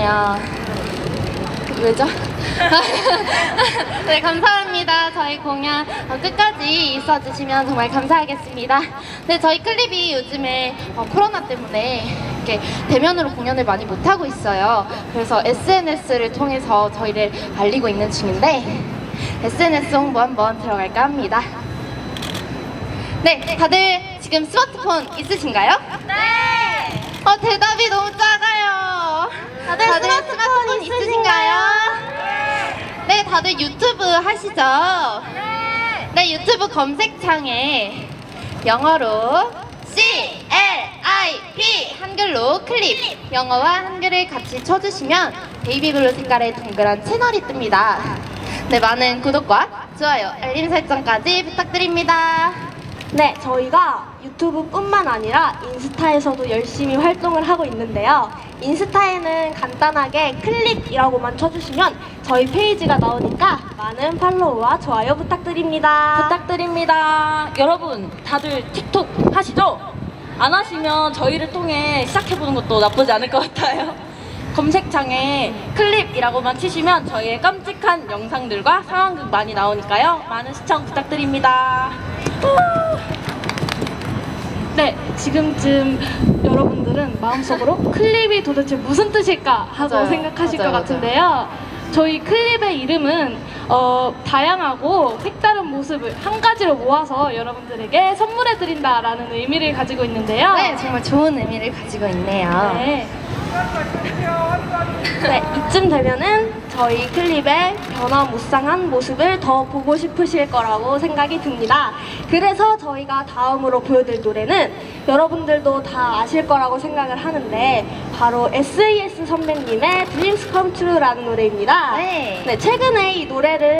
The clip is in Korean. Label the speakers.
Speaker 1: 고마워요. 왜죠? 네, 감사합니다. 저희 공연 끝까지 있어주시면 정말 감사하겠습니다. 네, 저희 클립이 요즘에 코로나 때문에 이렇게 대면으로 공연을 많이 못하고 있어요. 그래서 SNS를 통해서 저희를 알리고 있는 중인데 SNS 홍보 한번 들어갈까 합니다. 네, 다들 지금 스마트폰 있으신가요?
Speaker 2: 네!
Speaker 1: 대답이 너무 작아요. 다들 스마트폰 있으신가요? 네, 다들 유튜브 하시죠? 네, 유튜브 검색창에 영어로 CLIP 한글로 클립, 영어와 한글을 같이 쳐주시면 베이비블루 색깔의 동그란 채널이 뜹니다. 네, 많은 구독과 좋아요, 알림 설정까지 부탁드립니다.
Speaker 2: 네, 저희가 유튜브뿐만 아니라 인스타에서도 열심히 활동을 하고 있는데요. 인스타에는 간단하게 클립이라고만 쳐주시면 저희 페이지가 나오니까 많은 팔로우와 좋아요 부탁드립니다.
Speaker 3: 여러분, 다들 틱톡 하시죠? 안 하시면 저희를 통해 시작해보는 것도 나쁘지 않을 것 같아요. 검색창에 클립이라고만 치시면 저희의 깜찍한 영상들과 상황극 많이 나오니까요. 많은 시청 부탁드립니다.
Speaker 4: 네, 지금쯤 여러분들은 마음속으로 클립이 도대체 무슨 뜻일까 하고
Speaker 1: 맞아요.
Speaker 4: 생각하실
Speaker 1: 맞아요,
Speaker 4: 것 같은데요. 저희 클립의 이름은 다양하고 색다른 모습을 한 가지로 모아서 여러분들에게 선물해드린다라는 의미를 가지고 있는데요.
Speaker 1: 네, 정말 좋은 의미를 가지고 있네요.
Speaker 4: 네.
Speaker 2: 네, 이쯤 되면은 저희 클립의 변화무쌍한 모습을 더 보고 싶으실 거라고 생각이 듭니다. 그래서 저희가 다음으로 보여드릴 노래는 여러분들도 다 아실 거라고 생각을 하는데 바로 SES 선배님의 Dreams Come True라는 노래입니다.
Speaker 1: 네.
Speaker 2: 네, 최근에 이 노래를